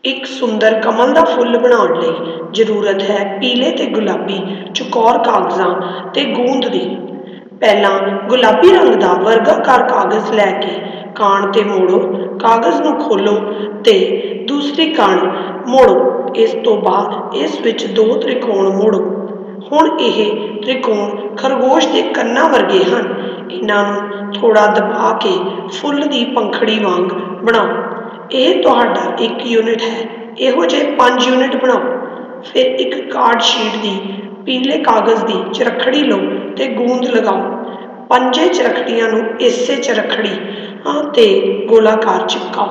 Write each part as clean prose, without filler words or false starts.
एक सुंदर कमल का फुल बनाने लई जरूरत है पीले ते गुलाबी चौकोर कागज़ां ते गूंद दी। पहला गुलाबी रंग का वर्गाकार कागज़ लैके कान ते मोड़ो, कागज़ नूं खोलो ते दूसरी कान मोड़ो। इस तो बाद इस विच दो त्रिकोण मोड़ो। हुण यह त्रिकोण खरगोश के कन्नां वर्गे हन। इन्हां नूं थोड़ा दबा के फुल की पंखड़ी वांग बनाओ। यह तुहाडा एक यूनिट है। इहो जिहे 5 यूनिट बनाओ। फिर एक कार्ड शीट की पीले कागज़ की चरखड़ी लो ते गूंद लगाओ। 5 चरखड़ियां नूं इसे चरखड़ी ते गोलाकार चिपकाओ।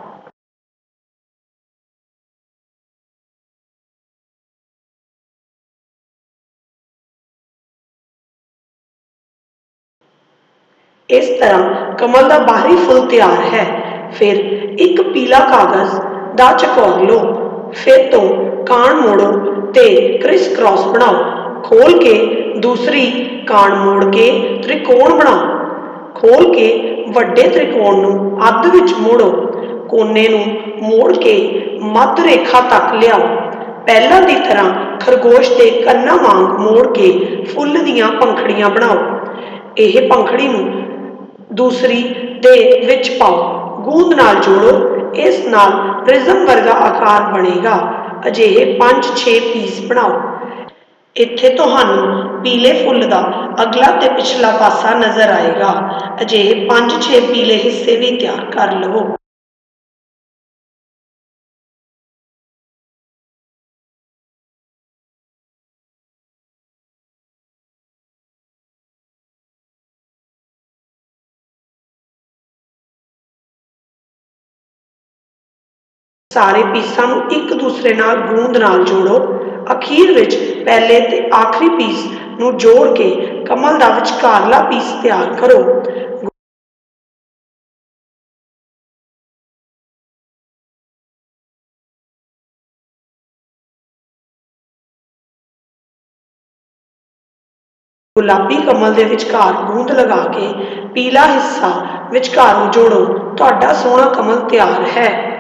इस तरह कमल का बाहरी फुल तैयार है। फिर एक पीला कागज़ दा चकोर लो, फिर तो कान मोड़ो ते क्रिसक्रॉस बनाओ। खोल के दूसरी कान मोड़ के त्रिकोण बनाओ। खोल के वड्डे त्रिकोण नूं अध विच मोड़ो। कोने नूं मोड़ के मध्य रेखा तक लियाओ। पहला की तरह खरगोश के कन्नां वांग मोड़ के फुल दीआं पंखड़ियां बनाओ। यह पंखड़ी नूं दूसरी दे विच पाओ, गूंद नाल जोड़ो। इस नाल प्रिज्म वर्गा आकार बनेगा। अजिहे 5-6 पीस बनाओ। इत्थे तुहानूं पीले फुल का अगला ते पिछला पासा नज़र आएगा। अजिहे 5-6 पीले हिस्से भी तैयार कर लवो। सारे पीसां नूं एक दूसरे नाल गूंद नाल जोड़ो। अखीर विच पहले ते आखिरी पीस नूं जोड़ के कमल दा विचकारला पीस तैयार करो। गुलाबी कमल के विचकार गूंद लगा के पीला हिस्सा विचकारों जोड़ो। तुहाडा सोहना कमल तैयार है।